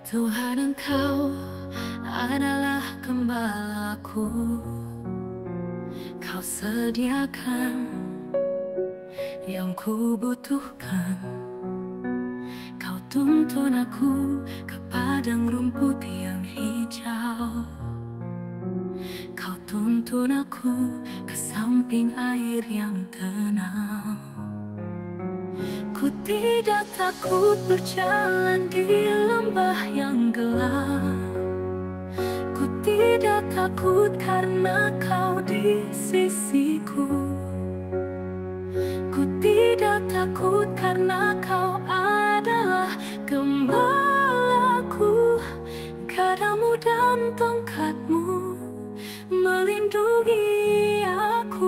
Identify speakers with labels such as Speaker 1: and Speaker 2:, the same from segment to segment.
Speaker 1: Tuhan, Engkau adalah gembalaku. Kau sediakan yang ku butuhkan. Kau tuntun aku ke padang rumput yang hijau. Kau tuntun aku ke samping air yang tenang. Ku tidak takut berjalan di lembah yang gelap. Ku tidak takut karena Kau di sisiku. Ku tidak takut karena Kau adalah gembalaku. Gadamu dan tongkatmu melindungi aku.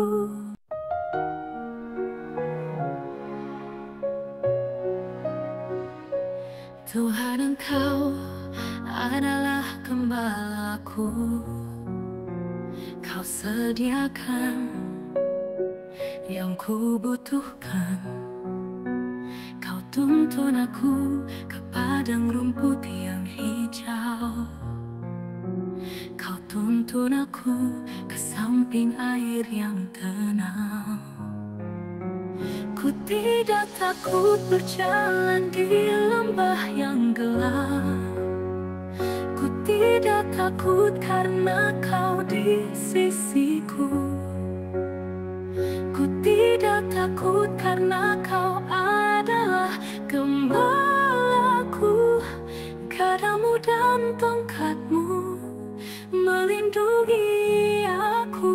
Speaker 1: Tuhan, Engkau adalah gembalaku. Kau sediakan yang ku butuhkan. Kau tuntun aku ke padang rumput yang hijau. Kau tuntun aku ke samping air yang tenang. Ku tidak takut berjalan di lembah yang gelap. Ku tidak takut karena Kau di sisiku. Ku tidak takut karena Kau adalah gembalaku. Gadamu dan tongkatmu melindungi aku.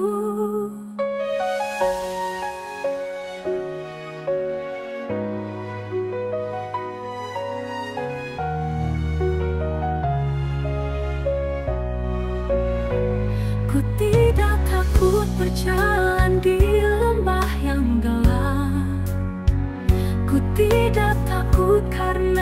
Speaker 1: Ku tidak takut berjalan di lembah yang gelap. Ku tidak takut karena